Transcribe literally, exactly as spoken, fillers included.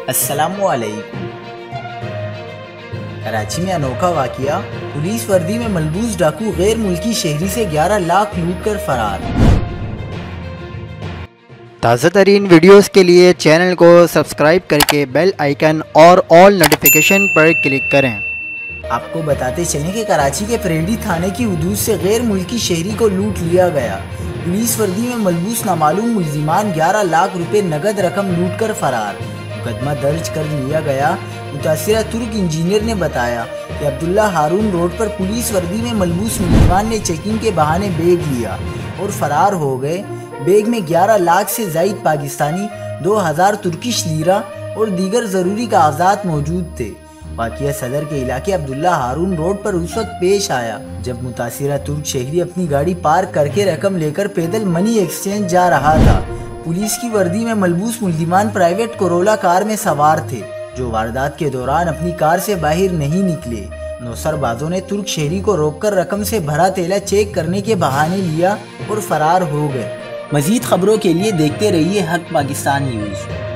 السلام علیکم۔ کراچی میں انوکھا واقعہ، پولیس وردی میں ملبوس ڈاکو غیر ملکی شہری سے گیارہ لاکھ لوٹ کر فرار۔ تازہ ترین ویڈیوز کے لیے چینل کو سبسکرائب کر کے بیل آئیکن اور آل نوٹیفیکیشن پر کلک کریں۔ آپ کو بتاتے چلیں کہ کراچی کے پریڈی تھانے کی حدود سے غیر ملکی شہری کو لوٹ لیا گیا۔ پولیس وردی میں ملبوس نامعلوم ملزمان گیارہ لاکھ روپے نقد رقم لوٹ کر فرار۔ مقدمہ درج کر لیا گیا۔ متاثرہ ترک انجینئر نے بتایا کہ عبداللہ ہارون روڈ پر پولیس وردی میں ملبوس ملزمان نے چیکنگ کے بہانے بیگ لیا اور فرار ہو گئے۔ بیگ میں گیارہ لاکھ سے زائد پاکستانی، دو ہزار ترکش لیرہ اور دیگر ضروری کاغذات موجود تھے۔ واقعہ صدر کے علاقے عبداللہ ہارون روڈ پر اس وقت پیش آیا جب متاثرہ ترک شہری اپنی گاڑی پارک کر کے رقم لے کر پیدل منی ایکسچینج جا رہا تھا۔ پولیس کی وردی میں ملبوس ملزمان پرائیویٹ کرولا کار میں سوار تھے جو واردات کے دوران اپنی کار سے باہر نہیں نکلے۔ نوسر بازوں نے ترک شہری کو روک کر رقم سے بھرا تیلا چیک کرنے کے بہانے لیا اور فرار ہو گئے۔ مزید خبروں کے لیے دیکھتے رہیے حق پاکستان نیوز۔